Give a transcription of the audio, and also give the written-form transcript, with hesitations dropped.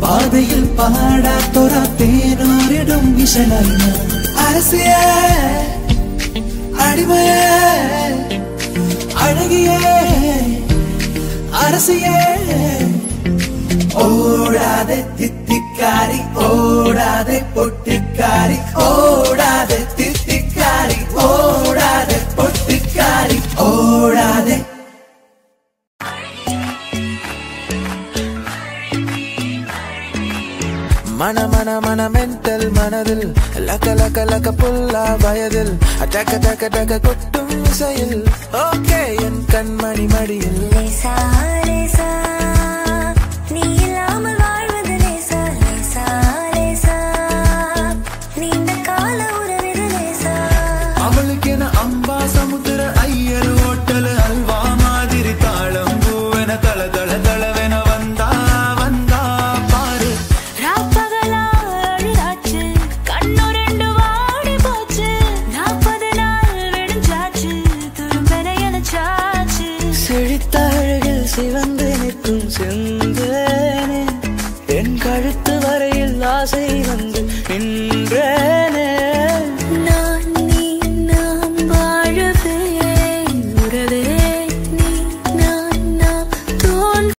பாதையில் பாடா தோரா தேனோரிடும் விஷனாய் அரசிய அடிமைய அழகிய அரசியே ஓடாதே தித்திக்காரி ஓடாதே பொட்டிக்காரி ஓடாதே தித்திக்காரி ஓடாதே பொட்டிக்காரி ஓடாதே மன மன மன மென்டல் மனதில் லக்க லக்க லக்க புல்லா வயதில் டக்க டக்க டக்க கொட்டும் இசையில் ஓகே என் கண்மணி மடியில் லேசா லேசா நீ இல்லாமல் வாழ்வது லேசா லேசா லேசா நீண்ட கால உறவிது லேசா அவளுக்கு என அம்பா சமுத்திர ஐயர் ஹோட்டல் அல்வா மாதிரி தாளம் பூவென தள தள தளவென வந்தா வந்தா பாரு ராப்பகலா அழுதாச்சு கண்ணு ரெண்டு வாடி போச்சு 40 நாள் விடுஞ்சாச்சு துரும்பென எனச்சாச்சு செழித்த அழகில் சிவந்து நிற்கும் செந்தேனே என் கழுத்து வரையில் ஆசை வந்து நின்றே